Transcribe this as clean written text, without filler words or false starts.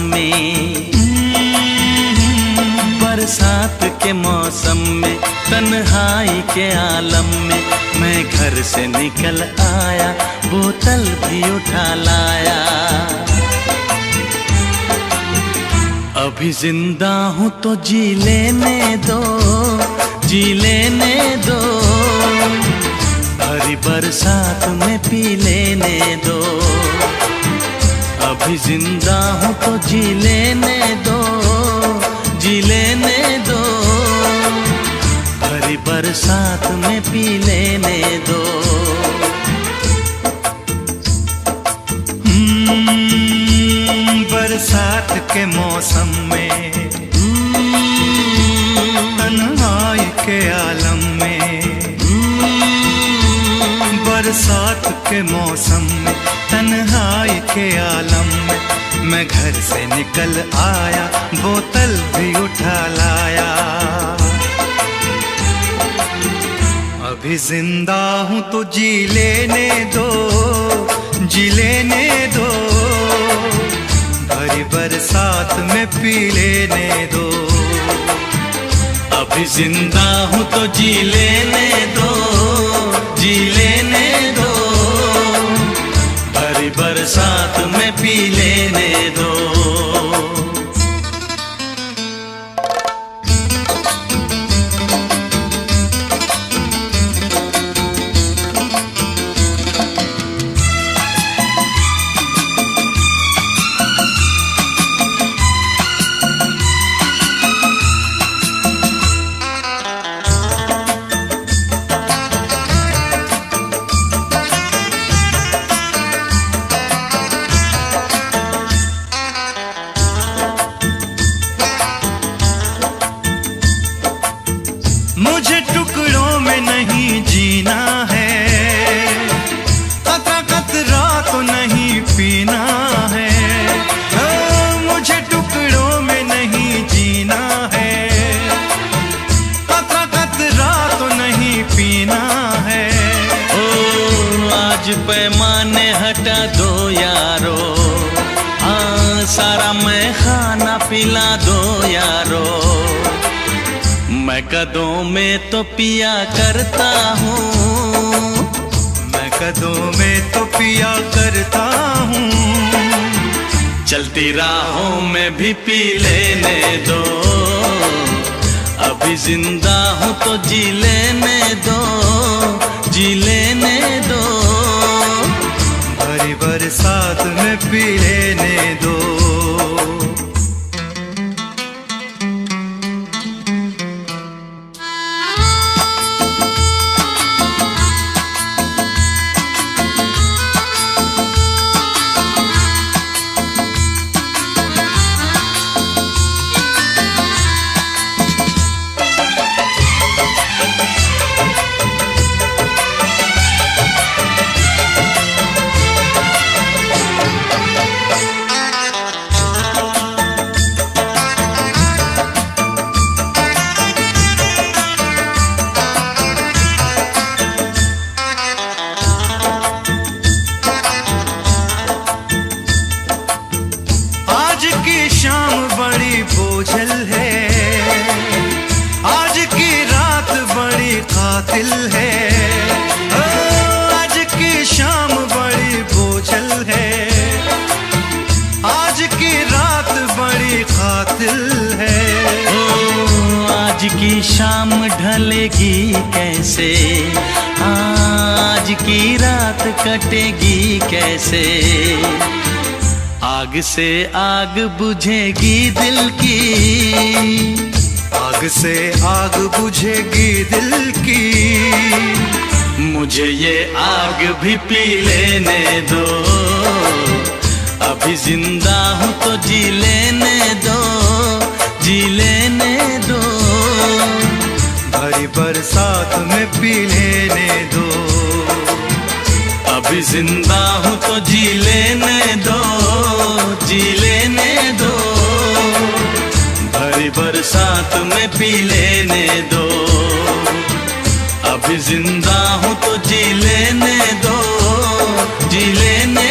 में, बरसात के मौसम में, तन्हाई के आलम में मैं घर से निकल आया, बोतल भी उठा लाया। अभी जिंदा हूँ तो जी लेने दो, जी लेने दो, भरी बरसात में पी लेने दो। अभी जिंदा हूँ तो जी लेने दो, जी लेने दो, भरी बरसात में पी लेने दो। बरसात के मौसम में, तन्हाई के आलम में, बरसात के मौसम में, तन्हाई के आलम में मैं घर से निकल आया, बोतल भी उठा लाया। अभी जिंदा हूँ तो जी लेने दो, जी लेने दो, भरी बरसात में पी लेने दो। अभी जिंदा हूँ तो जी लेने दो, जी लेने दो, भरी बरसात में पी लेने दो। मुझे टुकड़ों में नहीं जीना है, कतरा कतरा तो नहीं पीना है। मुझे टुकड़ों में नहीं जीना है, कतरा कतरा तो नहीं पीना है। ओ आज पैमाने हटा दो यारो, हाँ सारा मैं खाना पिला दो यारो। मैं कदों में तो पिया करता हूँ, मैं कदों में तो पिया करता हूँ। चलती राहों में भी पी लेने दो। अभी जिंदा हूँ तो जी लेने दो, जी लेने दो, भरी बरसात में पी लेने दो। शाम बड़ी बोझल है, आज की रात बड़ी कातिल है। आज की शाम बड़ी बोझल है, आज की रात बड़ी कातिल है। ओ आज की शाम ढलेगी कैसे, आज की रात कटेगी कैसे। आग से आग बुझेगी दिल की, आग से आग बुझेगी दिल की। मुझे ये आग भी पी लेने दो। अभी जिंदा हूँ तो जी लेने दो, जी लेने दो, भरी बरसात में पी लेने दो। अभी जिंदा हूँ तो जी लेने दो, जी लेने दो, भरी बरसात में पी लेने दो। अभी जिंदा हूँ तो जी लेने दो, जी लेने